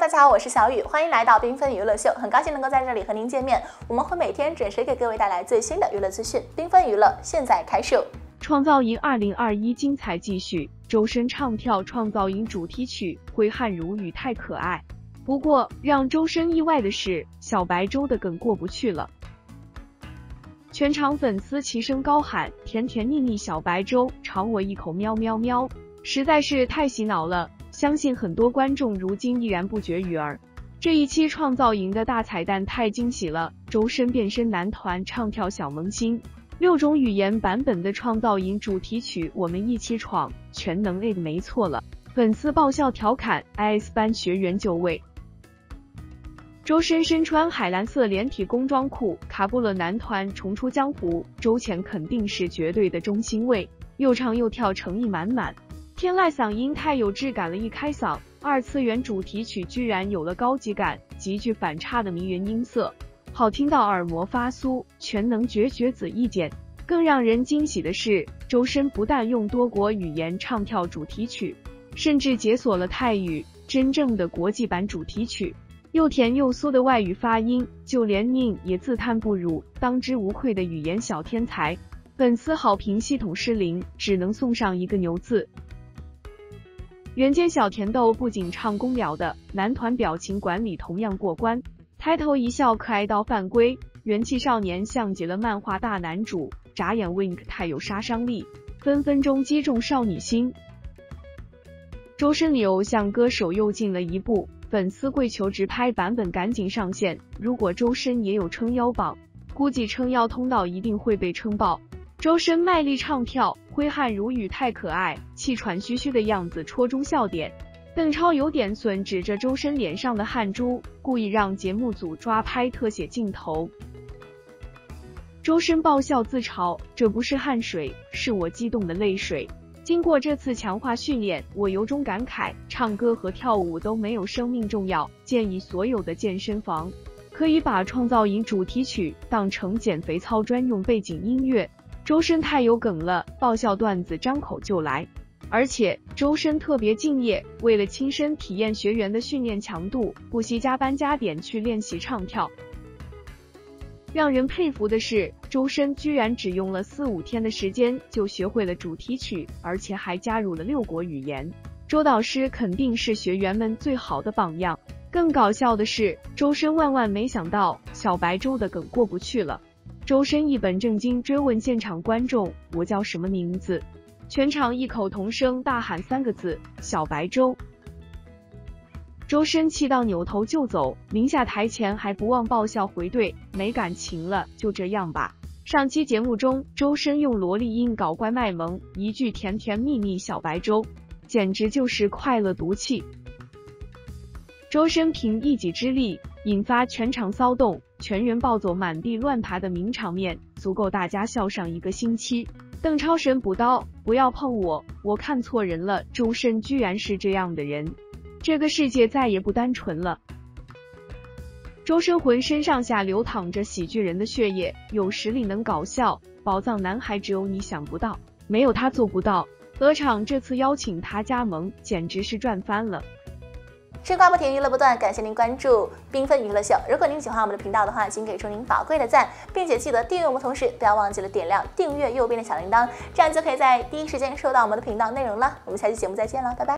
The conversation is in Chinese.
大家好，我是小雨，欢迎来到缤纷娱乐秀，很高兴能够在这里和您见面。我们会每天准时给各位带来最新的娱乐资讯。缤纷娱乐现在开售。 创造营2021精彩继续，周深唱跳创造营主题曲《挥汗如雨》太可爱。不过让周深意外的是，小白粥的梗过不去了。全场粉丝齐声高喊：“甜甜蜜蜜小白粥，尝我一口喵喵喵！”实在是太洗脑了，相信很多观众如今依然不绝于耳。这一期创造营的大彩蛋太惊喜了，周深变身男团唱跳小萌新，6种语言版本的创造营主题曲《我们一起闯》全能 A 没错了，粉丝爆笑调侃 IS 班学员就位。周深身穿海蓝色连体工装裤，卡布了男团重出江湖，周前肯定是绝对的中心位，又唱又跳，诚意满满。天籁嗓音太有质感了，一开嗓，二次元主题曲居然有了高级感，极具反差的迷人音色，好听到耳膜发酥，全能绝子一剪。更让人惊喜的是，周深不但用多国语言唱跳主题曲，甚至解锁了泰语，真正的国际版主题曲。又甜又酥的外语发音，就连宁也自叹不如，当之无愧的语言小天才。粉丝好评系统失灵，只能送上一个牛字。人间小甜豆不仅唱功了得，男团表情管理同样过关，抬头一笑可爱到犯规，元气少年像极了漫画大男主，眨眼 wink 太有杀伤力，分分钟击中少女心。周深离偶像歌手又近了一步，粉丝跪求直拍版本赶紧上线，如果周深也有撑腰榜，估计撑腰通道一定会被撑爆。周深卖力唱跳，挥汗如雨太可爱，气喘吁吁的样子戳中笑点。邓超有点损，指着周深脸上的汗珠，故意让节目组抓拍特写镜头。周深爆笑自嘲：“这不是汗水，是我激动的泪水。”经过这次强化训练，我由衷感慨，唱歌和跳舞都没有生命重要。建议所有的健身房可以把创造营主题曲当成减肥操专用背景音乐。周深太有梗了，爆笑段子张口就来，而且周深特别敬业，为了亲身体验学员的训练强度，不惜加班加点去练习唱跳。让人佩服的是，周深居然只用了4-5天的时间就学会了主题曲，而且还加入了6国语言。周导师肯定是学员们最好的榜样。更搞笑的是，周深万没想到小白粥的梗过不去了。周深一本正经追问现场观众：“我叫什么名字？”全场异口同声大喊3个字：“小白粥。”周深气到扭头就走，临下台前还不忘爆笑回怼：“没感情了，就这样吧。”上期节目中，周深用萝莉音搞怪卖萌，一句甜甜蜜蜜小白粥，简直就是快乐毒气。周深凭一己之力引发全场骚动，全员暴走满地乱爬的名场面，足够大家笑上1个星期。邓超神补刀：“不要碰我，我看错人了，周深居然是这样的人，这个世界再也不单纯了。”周深浑身上下流淌着喜剧人的血液，有实力能搞笑，宝藏男孩只有你想不到，没有他做不到。鹅厂这次邀请他加盟，简直是赚翻了。 吃瓜不停，娱乐不断，感谢您关注缤纷娱乐秀。如果您喜欢我们的频道的话，请给出您宝贵的赞，并且记得订阅我们，同时不要忘记了点亮订阅右边的小铃铛，这样就可以在第一时间收到我们的频道内容了。我们下期节目再见了，拜拜。